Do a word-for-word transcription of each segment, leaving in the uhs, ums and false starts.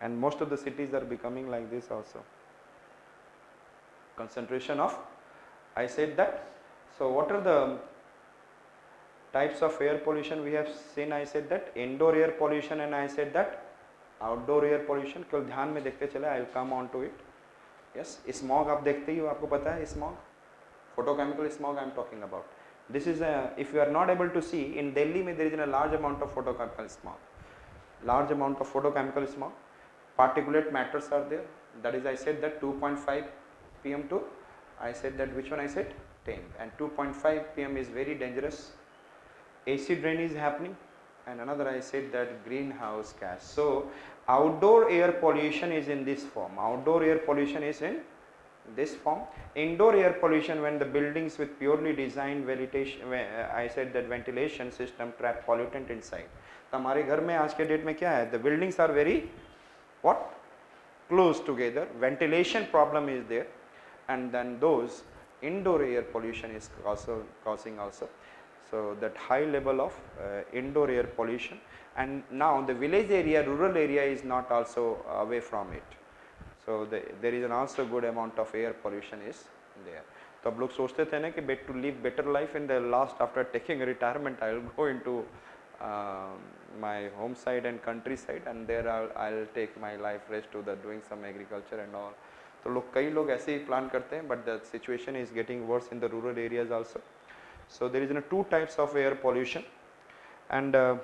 and most of the cities are becoming like this also. Concentration of, I said that. So what are the types of air pollution we have seen? I said that indoor air pollution, and I said that outdoor air pollution. केवल ध्यान में देखते चले, I will come on to it. Yes, smog आप देखते ही हो, आपको पता है smog, photochemical smog I am talking about. This is a, if you are not able to see, in Delhi में there is a large amount of photochemical smog, large amount of photochemical smog, particulate matters are there, that is I said that two point five p m to, I said that which one I said ten, and two point five p m is very dangerous. Acid rain is happening, and another I said that greenhouse gas. So outdoor air pollution is in this form, outdoor air pollution is in this form. Indoor air pollution, when the buildings with purely designed ventilation, I said that ventilation system trap pollutant inside. तो हमारे घर में आज के date में क्या है, the buildings are very what, close together, ventilation problem is there, and then those indoor air pollution is also causing also. So that high level of uh, indoor air pollution, and now the village area, rural area is not also away from it. So the, there is an also good amount of air pollution is there. तो अब लोग सोचते थे ना कि bet to live better life in the last, after taking retirement I will go into uh, my home side and countryside, and there I'll, I'll take my life rest to the doing some agriculture and all. तो लोग कई लोग ऐसे ही plan करते हैं, but the situation is getting worse in the rural areas also. So there is you know, two types of air pollution, and uh,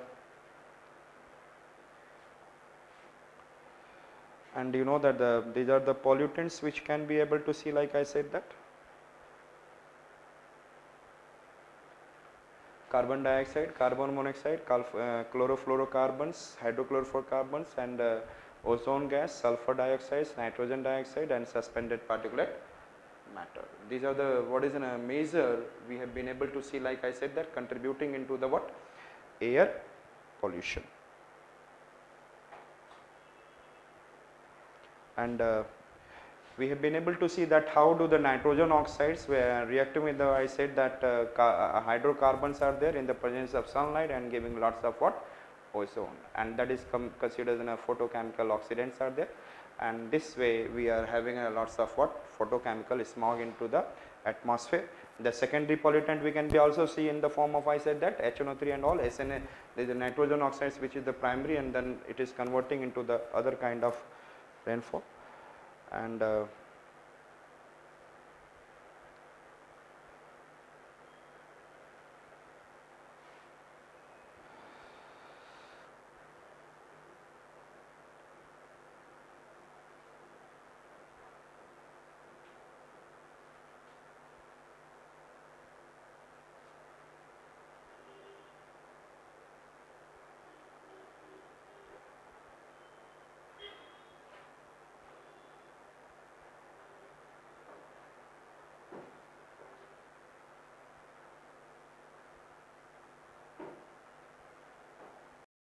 and you know that the, these are the pollutants which can be able to see, like I said that carbon dioxide, carbon monoxide, uh, chlorofluorocarbons, hydrochlorofluorocarbons, and uh, ozone gas, sulfur dioxide, nitrogen dioxide, and suspended particulate matter. These are the, what is in a measure we have been able to see, like I said that, contributing into the what, air pollution. And uh, we have been able to see that how do the nitrogen oxides were reacting with the, I said that uh, uh, hydrocarbons are there in the presence of sunlight and giving lots of what, ozone, and that is considered as a photochemical oxidants are there, and this way we are having a lots of what, photochemical smog into the atmosphere. The secondary pollutant we can be also see in the form of, I said that H N O three and all, S N A, there is the nitrogen oxides which is the primary, and then it is converting into the other kind of rainfall. And uh,